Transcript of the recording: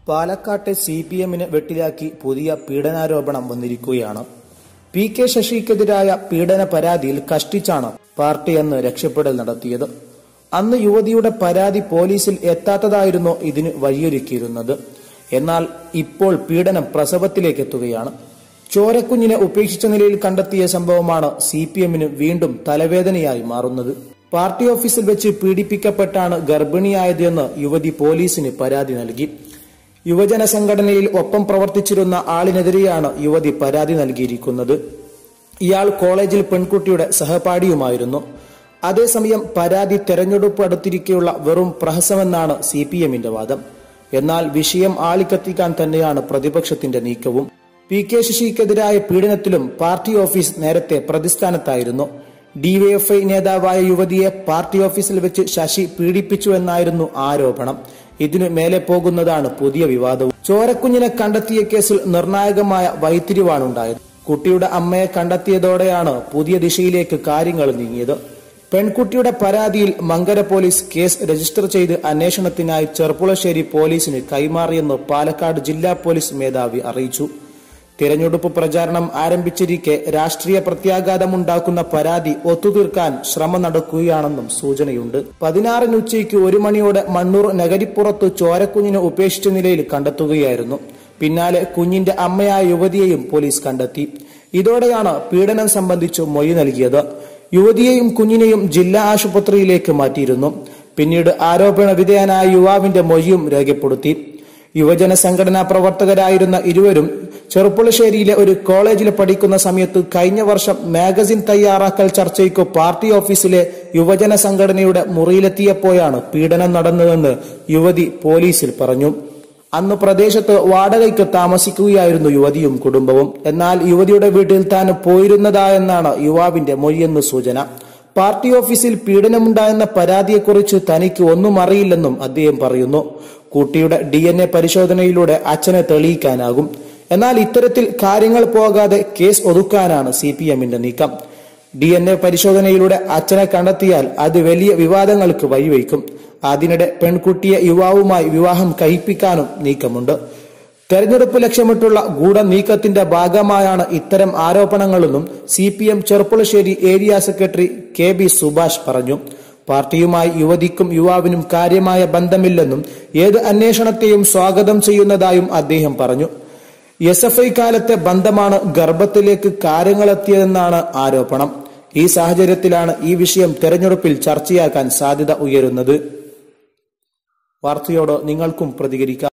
പാലക്കാട്ടെ CPM-നെ വെട്ടിലാക്കി പുതിയ പീഡനാരോപണം വന്നിരിക്കുകയാണ്. PK ശശിക്കെതിരായ പീഡന പരാതിയിൽ കഷ്ടിച്ചാണ് പാർട്ടി അന്ന് രക്ഷപ്പെടൽ നടത്തിയത്. അന്ന് യുവതിയുടെ പരാതി പോലീസിൽ എത്താത്തതായിരുന്നു ഇതിന് വഴിയൊരുക്കിയിരുന്നത്. എന്നാൽ ഇപ്പോൾ പീഡനം പ്രസവത്തിലേക്ക് എത്തുകയാണ്. ചോരക്കുഞ്ഞിനെ ഉപേക്ഷിച്ച നിലയിൽ കണ്ടെത്തിയ സംഭവമാണ് CPM-ന് വീണ്ടും തലവേദനയായി മാറുന്നത്. പാർട്ടി ഓഫീസിൽ വെച്ച് പീഡിപ്പിക്കപ്പെട്ടാണ് ഗർഭിണിയായതെന്ന് യുവതി പോലീസിന് പരാതി നൽകി. യുവജന സംഘടനയിൽ ഒപ്പം പ്രവർത്തിച്ചിരുന്ന ആളിനെതിരെയാണ് യുവതി പരാതി നൽകിയിരിക്കുന്നത്. ഇയാൾ കോളേജിൽ പെൺകുട്ടിയുടെ സഹപാഠിയുമായിരുന്നു. അതേസമയം പരാതി തെരഞ്ഞെടുപ്പ് അടുത്തിരിക്കെയുള്ള വെറും പ്രഹസനമെന്നാണ് CPM-ന്റെ വാദം. എന്നാൽ വിഷയം ആളിക്കത്തിക്കാൻ തന്നെയാണ് പ്രതിപക്ഷത്തിന്റെ നീക്കവും. PK ശശിക്കെതിരായ പീഡനത്തിലും പാർട്ടി ഓഫീസ് നേരത്തെ പ്രതിസ്ഥാനത്തായിരുന്നു. DYFI നേതാവായ യുവതിയെ പാർട്ടി ഓഫീസിൽ വെച്ച് ശശി പീഡിപ്പിച്ചു എന്നായിരുന്നു ആരോപണം. ഇതിനു മേലെ പോകുന്നതാണ് പുതിയ വിവാദവും. ചോരക്കുഞ്ഞിനെ കണ്ടെത്തിയ കേസിൽ നിർണായകമായ വഴിത്തിരിവാണുണ്ടായത്. കുട്ടിയുടെ അമ്മയെ കണ്ടെത്തിയതോടെയാണ് പുതിയ ദിശയിലേക്ക് കാര്യങ്ങൾ നീങ്ങിയത്. പെൺകുട്ടിയുടെ പരാതിയിൽ മങ്കര പോലീസ് കേസ് രജിസ്റ്റർ ചെയ്ത് അന്വേഷണത്തിനായി ചെർപ്പുളശ്ശേരി പോലീസിന് കൈമാറിയെന്ന് പാലക്കാട് ജില്ലാ പോലീസ് മേധാവി അറിയിച്ചു. തിരഞ്ഞെടുപ്പ് പ്രചാരണം ആരംഭിച്ചിരിക്കെ രാഷ്ട്രീയ പ്രത്യാഘാതമുണ്ടാക്കുന്ന പരാതി ഒത്തുതീർക്കാൻ ശ്രമം നടക്കുകയാണെന്നും സൂചനയുണ്ട്. 16 ഉച്ചയ്ക്ക് 1 മണിയോടെ മണ്ണൂർ നഗരിപ്പുറത്ത് ചോരക്കുഞ്ഞിനെ ഉപേക്ഷിച്ച നിലയിൽ കണ്ടെത്തുകയായിരുന്നു. പിന്നാലെ കുഞ്ഞിന്റെ അമ്മയായ യുവതിയെയും പോലീസ് കണ്ടെത്തി. ഇതോടെയാണ് പീഡനം സംബന്ധിച്ച് മൊഴി നൽകിയത്. യുവതിയെയും കുഞ്ഞിനെയും ജില്ലാ ആശുപത്രിയിലേക്ക് മാറ്റിയിരുന്നു. പിന്നീട് ആരോപണ വിധേയനായ യുവാവിന്റെ മൊഴിയും രേഖപ്പെടുത്തി. യുവജന സംഘടനാ പ്രവർത്തകരായിരുന്ന ഇരുവരും ചെറുപ്പുളശ്ശേരിയിലെ ഒരു കോളേജിൽ പഠിക്കുന്ന സമയത്ത് കഴിഞ്ഞ വർഷം മാഗസിൻ തയ്യാറാക്കൽ ചർച്ചയ്ക്ക് പാർട്ടി ഓഫീസിലെ യുവജന സംഘടനയുടെ മുറിയിലെത്തിയപ്പോഴാണ് പീഡനം നടന്നതെന്ന് യുവതി പോലീസിൽ പറഞ്ഞു. അന്ന് പ്രദേശത്ത് വാടകയ്ക്ക് താമസിക്കുകയായിരുന്നു യുവതിയും കുടുംബവും. എന്നാൽ യുവതിയുടെ വീട്ടിൽ താൻ പോയിരുന്നതായെന്നാണ് യുവാവിന്റെ മൊഴിയെന്ന് സൂചന. പാർട്ടി ഓഫീസിൽ പീഡനമുണ്ടായെന്ന പരാതിയെക്കുറിച്ച് തനിക്ക് ഒന്നും അറിയില്ലെന്നും അദ്ദേഹം പറയുന്നു. കുട്ടിയുടെ DNA പരിശോധനയിലൂടെ അച്ഛനെ തെളിയിക്കാനാകും. എന്നാൽ ഇത്തരത്തിൽ കാര്യങ്ങൾ പോകാതെ കേസ് ഒതുക്കാനാണ് CPM-ന്റെ നീക്കം. DNA പരിശോധനയിലൂടെ അച്ഛനെ കണ്ടെത്തിയാൽ അത് വലിയ വിവാദങ്ങൾക്ക് വഴിവെക്കും. അതിനിടെ പെൺകുട്ടിയെ യുവാവുമായി വിവാഹം കഴിപ്പിക്കാനും നീക്കമുണ്ട്. തെരഞ്ഞെടുപ്പ് ലക്ഷ്യമിട്ടുള്ള ഗൂഢനീക്കത്തിന്റെ ഭാഗമായാണ് ഇത്തരം ആരോപണങ്ങളെന്നും CPM Cherpulassery area secretary KB Subhash പറഞ്ഞു. പാർട്ടിയുമായി യുവതിക്കും യുവാവിനും കാര്യമായ ബന്ധമില്ലെന്നും ഏത് അന്വേഷണത്തെയും സ്വാഗതം ചെയ്യുന്നതായും അദ്ദേഹം പറഞ്ഞു. SFI കാലത്തെ ബന്ധമാണ് ഗർഭത്തിലേക്ക് കാര്യങ്ങളെത്തിയതെന്നാണ് ആരോപണം. ഈ സാഹചര്യത്തിലാണ് ഈ വിഷയം തെരഞ്ഞെടുപ്പിൽ ചർച്ചയാക്കാൻ സാധ്യത ഉയരുന്നത്. വാർത്തയോട് നിങ്ങൾക്കും പ്രതികരിക്കാം.